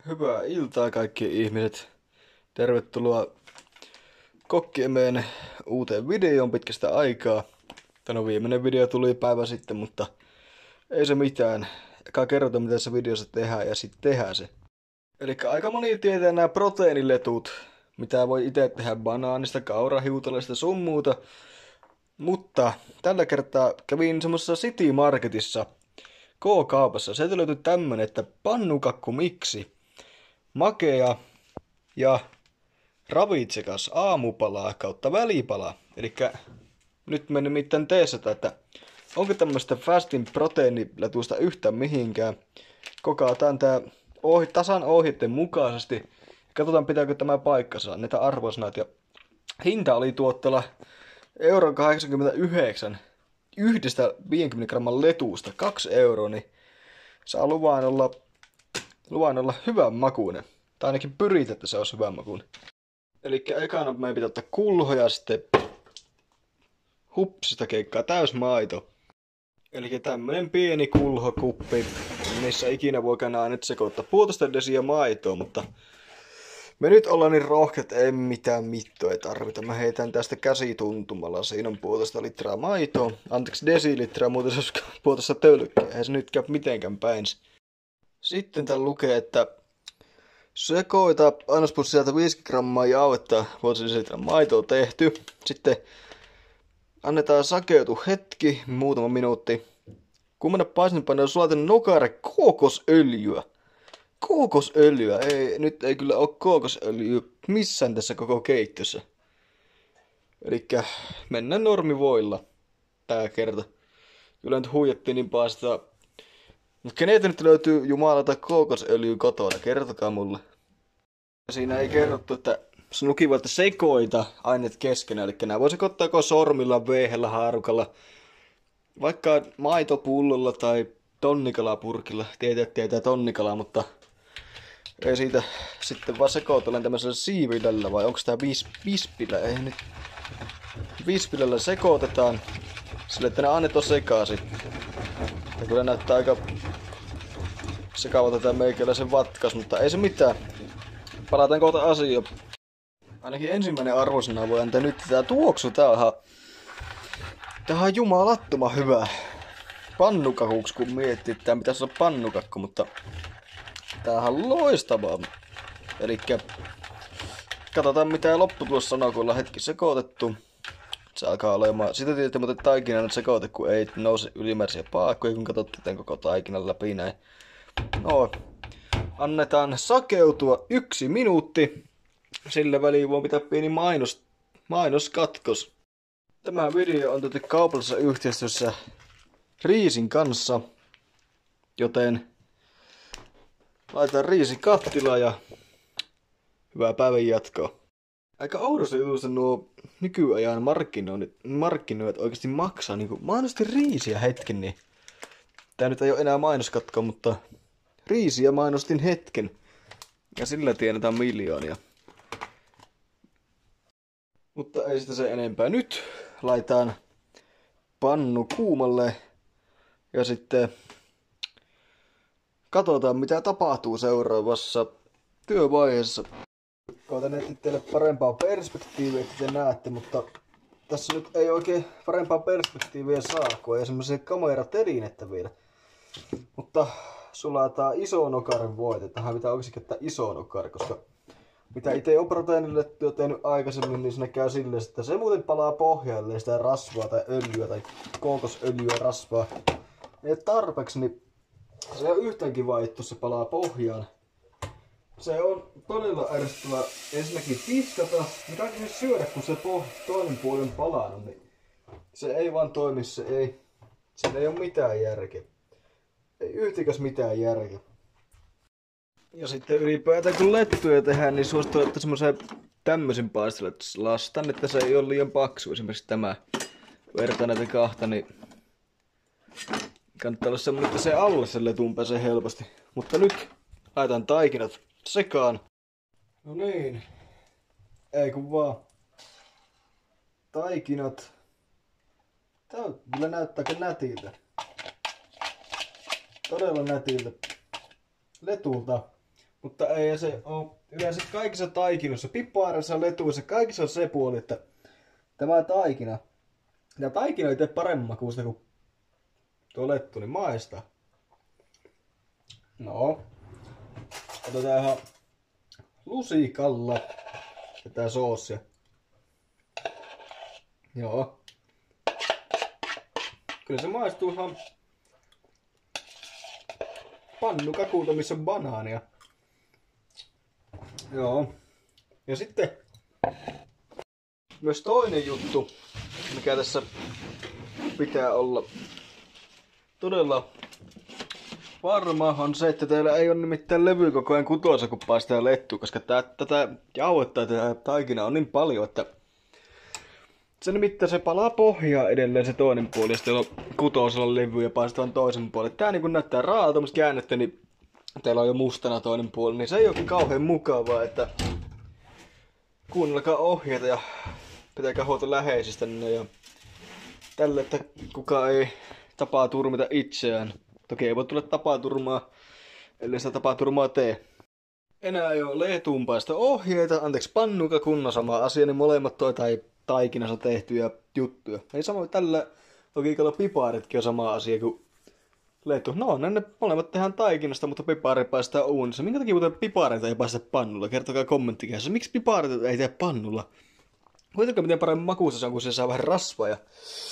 Hyvää iltaa kaikki ihmiset. Tervetuloa Kokkiemeen uuteen videoon pitkästä aikaa. Tänä viimeinen video tuli päivä sitten, mutta ei se mitään. Eka kerrotaan mitä se videossa tehdään ja sitten tehdään se. Eli aika moni tietää nämä proteiiniletut, mitä voi itse tehdä banaanista, kaurahiutaleista sun muuta. Mutta tällä kertaa kävin semmosessa City Marketissa K-kaupassa. Sieltä löytyi tämmönen, että pannukakku miksi. Makea ja ravitsekas aamupalaa kautta välipala. Elikkä nyt me nimittäin teessätä, että onko tämmöistä fastin proteiiniletuista yhtään mihinkään. Kokataan tää tasan ohjeiden mukaisesti. Katsotaan pitääkö tämä paikkansa. Näitä arvosanat ja hinta oli tuotteella 1,89 € yhdestä 50 gramman letusta. 2 €, niin saa luvan olla hyvän makuinen. Tai ainakin pyrit, että se olisi hyvän makuinen. Elikkä ekana meidän pitää ottaa kulho ja sitten hupsista keikkaa täysmaito. Elikkä tämmönen pieni kulhokuppi, missä ikinä voi käydä nyt sekoittaa 1,5 desiä maitoa, mutta me nyt ollaan niin rohkeat, ei mitään mittoa ei tarvita. Mä heitän tästä käsituntumalla, siinä on 1,5 litraa maitoa, anteeksi desilitraa, muuten se olisi 1,5 tölkkiä, eihän se nyt käy mitenkään päin. Sitten täällä lukee, että sekoita annospussilta 50 grammaa jauhetta, 1,5 litraa maitoa tehty. Sitten annetaan sakeutua hetki, muutama minuutti. Kuumana paistinpaneen sulaten nokare kookosöljyä. Kookosöljyä? Nyt ei kyllä ole kookosöljyä missään tässä koko keittössä. Elikkä mennään normivoilla tää kerta. Kyllä nyt huijattiin niin paistaa. Mutta keneltä nyt löytyy jumalata kookosöljyä kotona? Kertokaa mulle. Siinä ei kerrottu, että snukivat sekoita aineet keskenään. Eli nämä voi sekoittaa joko sormilla, veehellä, haarukalla, vaikka maitopullolla tai tonnikalapurkilla. Tietää tonnikalaa, mutta ei siitä sitten vaan sekoitellaan tämmöisellä siivilällä, vai onko tää vispilä? Ei nyt. Vispilällä sekoitetaan sille, että ne aineet on sekaisin. Ja kyllä näyttää aika sekavalta tää meikäläisen vatkas, mutta ei se mitään. Palataan kohta asiaan. Ainakin ensimmäinen arvosana voi antaa nyt tää tuoksu. Tää on jumalattoman hyvä. Pannukakuksi kun miettii, että tää pitäisi olla pannukakku, mutta täähän on loistavaa. Elikkä katsotaan mitä lopputulos sanoo, kun ollaan hetki sekoitettu. Se alkaa olemaan. Sitä tietysti muuten taikinan sekoite, kun ei nouse ylimääräisiä paakkoja, kun katsottiin tämän koko taikinan läpi näin. No, annetaan sakeutua 1 minuutti. Sillä väliin voi pitää pieni mainoskatkos. Tämä video on tehty kaupallisessa yhteistyössä Riisin kanssa. Joten laitetaan Riisin kattilaa ja hyvää päivän jatkoa. Aika oudosti jutusta nuo nykyajan markkinoijat oikeasti maksaa niinku mainosti riisiä hetken, niin tää nyt ei ole enää mainoskatko, mutta riisiä mainostin hetken. Ja sillä tienetään miljoonia. Mutta ei sitä se enempää. Nyt laitetaan pannu kuumalle ja sitten katsotaan mitä tapahtuu seuraavassa työvaiheessa. Koitan etsiä teille parempaa perspektiiviä, että te näette, mutta tässä nyt ei oikein parempaa perspektiiviä saa, kun ei semmoisia kameratelinettä vielä. Mutta sulataan iso nokaren voite. Tähän pitää oikeasti käyttää iso nokari, koska mitä itse on proteiinille tehnyt aikaisemmin, niin siinä käy silleen, että se muuten palaa pohjalle sitä rasvaa tai öljyä tai kookosöljyä rasvaa. Ei tarpeeksi, niin se on yhtään kiva, että se palaa pohjaan. Se on todella ärsyttävää ensinnäkin tiskata ja kaikki syödä, kun se toinen puoli on palannut, niin se ei vaan toimi, siinä ei ole mitään järkeä. Ei yhtikäs mitään järkeä. Ja sitten ylipäätään kun lettuja tehdään, niin suosittelen, että semmoisen tämmöisen paistelastan, että se ei ole liian paksu. Esimerkiksi tämä vertaa näitä kahta, niin kannattaa olla semmoinen, että se alle sen letun pääsee helposti. Mutta nyt laitetaan taikinat sekaan. No niin. Ei kun vaan. Taikinat. Tää kyllä näyttää nätiltä. Todella nätiltä. Letulta. Mutta ei se ole yleensä kaikissa taikinoissa, piparissa, letuissa, kaikissa on se puoli, että tämä taikina ei tee paremman makuusta kuin tuo lettu, niin maista. No, otetaan ihan lusikalla tätä soossia. Joo. Kyllä se maistuu ihan pannukakulta, missä on banaania. Joo. Ja sitten myös toinen juttu, mikä tässä pitää olla todella varma, on se, että teillä ei ole nimittäin levykokojen kutossa, kun paistaa lettu, koska tätä jauhettaa tätä taikina on niin paljon, että se nimittäin se palaa pohjaa edelleen se toinen puoli, ja sitten on kutosella levy ja paistetaan toisen puolen. Tää niin näyttää raalta, mutta käännette, niin teillä on jo mustana toinen puoli, niin se ei ole kauhean mukavaa, että kuunnelkaa ohjeita ja pitäkää huolta läheisistänne ja tälle, että kukaan ei tapaa turmita itseään. Toki ei voi tulla tapaturmaa, ellei sitä tapaturmaa tee. Enää ei ole leetuunpaista ohjeita, pannukakunnan sama asia, niin molemmat tai taikinassa tehtyjä juttuja. Ei sama tällä logiikalla piparitkin on sama asia kuin leetu. No, ne molemmat tehdään taikinasta, mutta pipari paistaa uunissa. Minkä takia muuten pipareita ei paista pannulla? Kertokaa kommenttikäässä. Miksi pipareita ei tee pannulla? Kuitenkaan miten paremmin makuussa se on, kun se saa vähän rasvaa ja...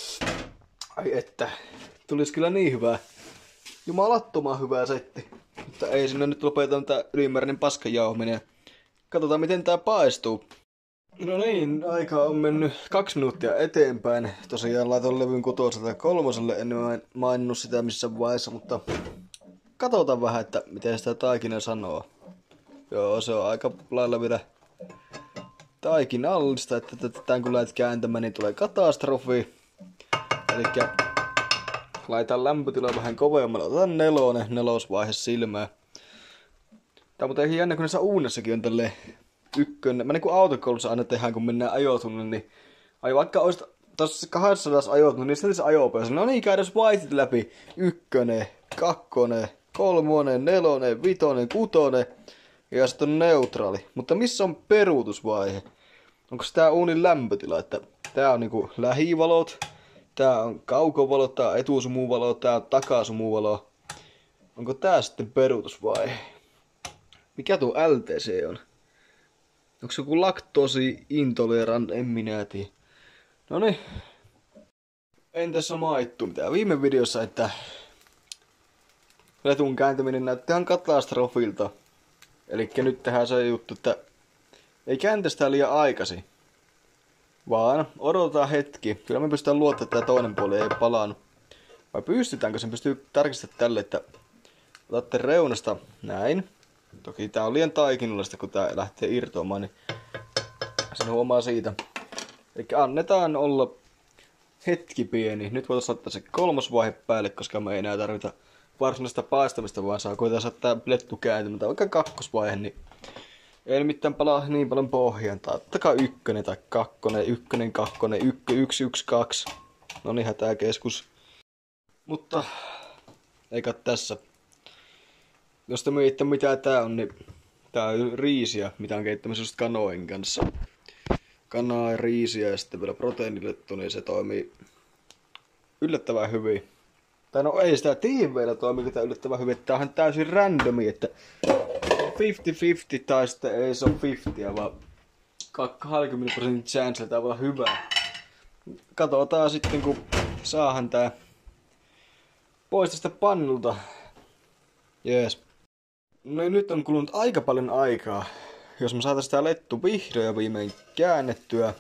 Ai että, tulisi kyllä niin hyvää. Jumalattoman hyvää setti. Mutta ei sinne nyt lopeta tää ylimääräinen paskajauhminen. Katsotaan miten tää paistuu. No niin, aika on mennyt 2 minuuttia eteenpäin. Tosiaan laitoin levyn 6.3. En maininnut sitä missään vaiheessa, mutta katsotaan vähän, että miten sitä taikina sanoo. Joo, se on aika lailla vielä taikinallista, että tämän kun lähdet kääntämään, niin tulee katastrofi. Elikkä laitan lämpötila vähän kovemmalle, otetaan nelosvaihe silmää. Tää on muuten jännä, kun näissä uunessakin on tälleen ykkönen. Mä niin kuin autokoulussa aina tehdään, kun mennään ajotunnin, niin vaikka olisit tossa 200 ajotunnin, niin sitten se ajopäivässä. No niin, käydään vaiheet läpi. 1, 2, 3, 4, 5, 6 ja sitten on neutraali. Mutta missä on peruutusvaihe? Onko tää uunin lämpötila? Että tää on niinku lähivalot, tää on kaukovalot, tää on etusumuvalo, tää on takasumuvalo. Onko tää sitten peruutusvaihe? Mikä tuo LTC on? Onko se joku laktoosi intolerant? En minä tiedä. Noniin. En tässä maittu mitään viime videossa, että letun kääntäminen näytti ihan katastrofilta. Elikkä nyt tehdään se juttu, että ei kääntä sitä liian aikaisin. Vaan odotetaan hetki. Kyllä me pystytään luottamaan, että tämä toinen puoli ei palannut. Vai pystytäänkö sen? Pystyy tarkistamaan tälle, että otatte reunasta näin. Toki tää on liian taikinullista, kun tää lähtee irtoamaan, niin sen huomaa siitä. Eli annetaan olla hetki pieni. Nyt voitaisiin ottaa se 3. vaihe päälle, koska me ei enää tarvita varsinaista paistamista, vaan saa koitaan saattaa lettu kääntymään. Tai vaikka 2. vaihe, niin ei mitään palaa niin paljon pohjaan. Tai ottakaa 1 tai 2, 1, 2, 1, 1, 2. No niin, hätäkeskus. Mutta eikä tässä. Jos te mietitte mitä tää on, niin tää on riisiä, mitä on keittämässä just kanoin kanssa. Kanaa ja riisiä ja sitten vielä proteiinilettu, niin se toimii yllättävän hyvin. Tai no ei sitä tiedä vielä toimii tää yllättävän hyvin, että tää on täysin randomi, että 50-50 tai sitten ei se ole 50, vaan 20% chance tää voi olla hyvä. Katsotaan sitten kun saahan tää pois tästä pannulta. Jees. No nyt on kulunut aika paljon aikaa. Jos me saatais tää lettu vihdoin ja viimein käännettyä.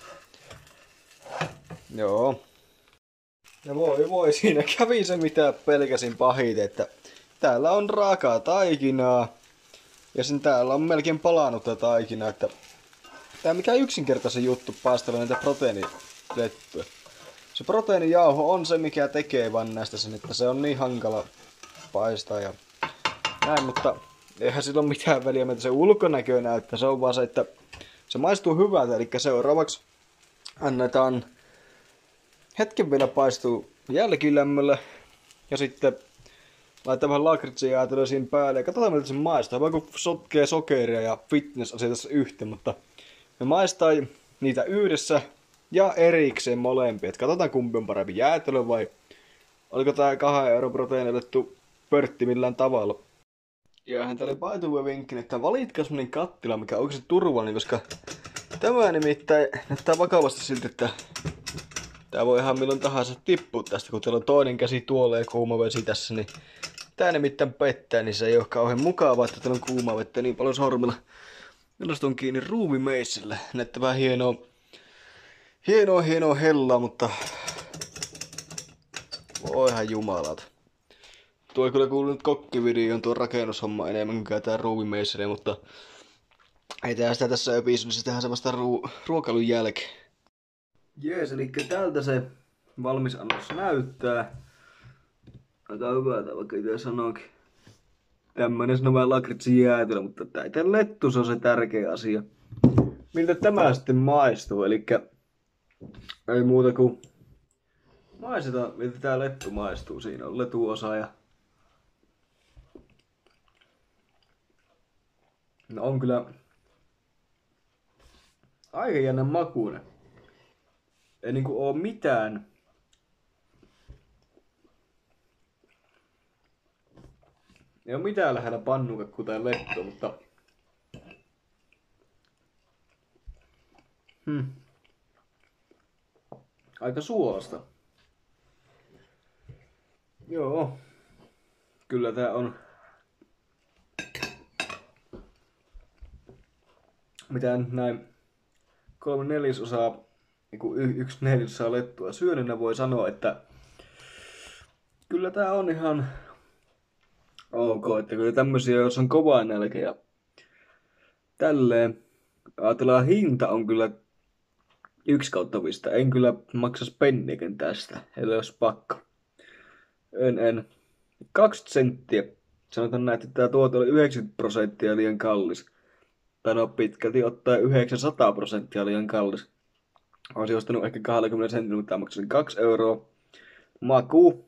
Joo. Ja voi, siinä kävi se mitä pelkäsin pahiten, että täällä on raakaa taikinaa. Ja sen täällä on melkein palannut tää taikina, että tää mikä yksinkertaisen juttu paistella näitä proteiinilettuja. Se proteiinijauho on se mikä tekee vaan näistä sen, että se on niin hankala paistaa ja näin, mutta eihän sillä ole mitään väliä, mitä se ulkonäkö näyttää. Se on vaan se, että se maistuu hyvältä. Eli seuraavaksi annetaan hetken vielä paistuu jälkilämmöllä. Ja sitten Laittaa vähän lakritsia siinä päälle ja katsotaan miltä se maistaa. Vaan kun sotkee sokeria ja fitness-asia tässä yhteen, mutta me maistaa niitä yhdessä ja erikseen molempia. Et katsotaan kumpi on parempi, jäätelö vai oliko tää 2 € proteiinitettu pörtti millään tavalla. Ja hän täällä paituva vinkki, että valitkaa semmonen kattila, mikä on oikeasti turvallinen, koska tämä nimittäin näyttää vakavasti siltä, että tää voi ihan milloin tahansa tippua tästä, kun teillä on toinen käsi tuolla ja kuuma vesi tässä, niin tää nimittäin pettää, niin se ei ole kauhean mukavaa, että teillä on kuumaa vettä niin paljon sormilla. Minusta on kiinni ruuvimeissille. Näyttää vähän hienoa hellaa, mutta voihan jumalata. Tuo ei kyllä kuulunut kokkivideoon tuo rakennushomma enemmän kuin tää ruuvimeissille, mutta ei tää sitä tässä episodissa tehdään semmoista ruokailun jälkeen. Jees, eli tältä se valmis annos näyttää. Aika hyvältä, vaikka itse sanoikin. Tämmönen sanoo vähän lakritsin jäätelö, mutta tää lettus on se tärkeä asia. Miltä tämä sitten maistuu, eli ei muuta kuin maistetaan, miltä tää lettu maistuu. Siinä on letuosa ja no on kyllä aika jännän makuinen. Ei niinku oo mitään ei oo mitään lähellä pannukakku tai lettu, mutta aika suolasta. Joo. Kyllä tää on mitä nyt näin 3/4 niinku 1/4 lettua syöneenä voi sanoa, että kyllä tää on ihan ok, että kyllä tämmösiä, jos on kova nälkä ja tälleen. Ajatellaan, hinta on kyllä 1/5. En kyllä maksas penniäkään tästä, ellei jos pakko. En. 20 senttiä. Sanotaan näin, että tää tuote oli 90% liian kallis. Tai no pitkälti ottaen 900% liian kallis. Olisin ostanut ehkä 20 sentin, mutta maksasin 2 €. Maku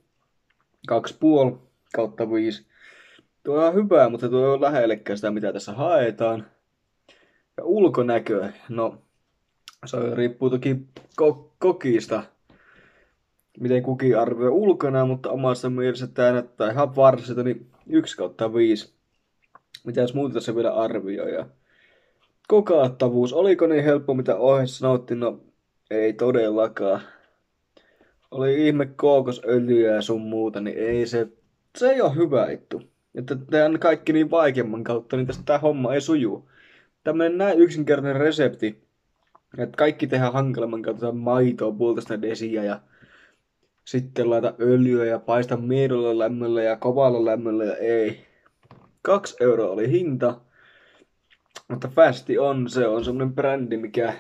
2,5/5. Tuo on hyvää, mutta tuo on lähellekään sitä, mitä tässä haetaan. Ja ulkonäkö, no se riippuu toki kokista, miten kukin arvioi ulkona, mutta omassa mielessä tää näyttää ihan varsilta, niin 1/5. Mitäs muuta tässä vielä arvioi? Ja kokaattavuus, oliko niin helppo mitä ohjeessa sanottiin? No ei todellakaan. Oli ihme kookosöljyä ja sun muuta, niin ei se ei ole hyvä juttu. Että tehdään kaikki niin vaikeamman kautta, niin tästä tää homma ei suju. Tämmönen näin yksinkertainen resepti, että kaikki tehdään hankalamman kautta, maitoa 1,5 desiä ja sitten laita öljyä ja paista miedolla lämmöllä ja kovalla lämmöllä ja ei. 2 € oli hinta, mutta Fasti se on semmonen brändi, mikä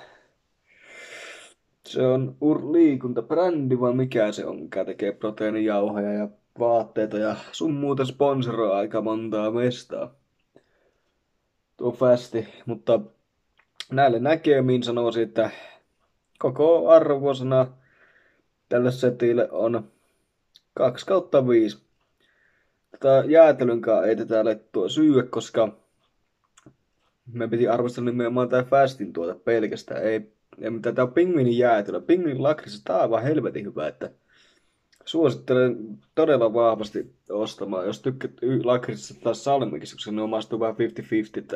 se on liikuntabrändi vai mikä se on, mikä tekee proteiinijauhoja ja vaatteita ja sun muuta sponsoroi aika montaa mestaa. Tuo Fasti, mutta näille näkemiin sanoisin, että koko arvosana tälle setille on 2/5. Tätä jäätelynkaan ei tätä lettua syödä, koska me piti arvostella nimenomaan tää Fastin tuota pelkästään. Ei mitään, tää on pingviinin jäätelö. Pingviinin lakritsa, tää on aivan helvetin hyvä, että suosittelen todella vahvasti ostamaan, jos tykkäät lakritsasta tai salmikista, koska ne omastuu vähän 50-50, että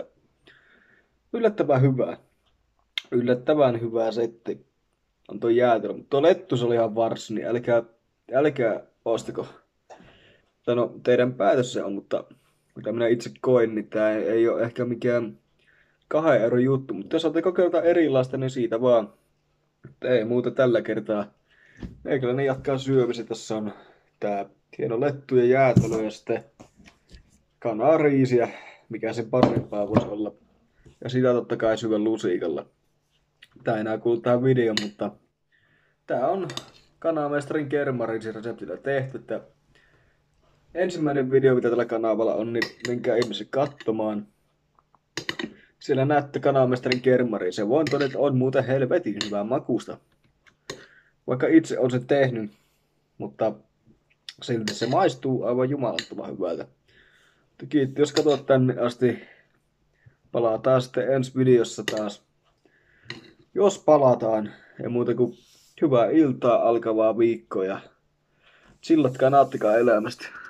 yllättävän hyvä setti on tuo jäätelö. Mutta tuo lettus oli ihan varsin, niin älkää ostako. Tai no, teidän päätös se on, mutta mitä minä itse koin, niin tää ei ole ehkä mikään 2 € juttu. Mutta jos olette kokeilta erilaista, niin siitä vaan. Ei muuta tällä kertaa. Meikäläinen jatkaa syömistä. Tässä on tää hieno lettu ja jäätelö ja sitten kanariisiä, mikä sen parempaa voisi olla. Ja sitä totta kai syvän lusikalla. Tää ei enää kuulu tähän videoon, mutta tää on kanamestarin kermarin reseptillä tehty. Että ensimmäinen video, mitä tällä kanavalla on, niin menkää ihmiset katsomaan. Siellä näette kanamestarin kermarin. Se voin todeta, että on muuten helvetin hyvää makusta. Vaikka itse on sen tehnyt. Mutta silti se maistuu aivan jumalattoman hyvältä. Kiitti, jos katsot tänne asti. Palataan sitten ensi videossa taas. Jos palataan, ei muuta kuin hyvää iltaa, alkavaa viikkoa ja chillatkaa, nauttikaa elämästä.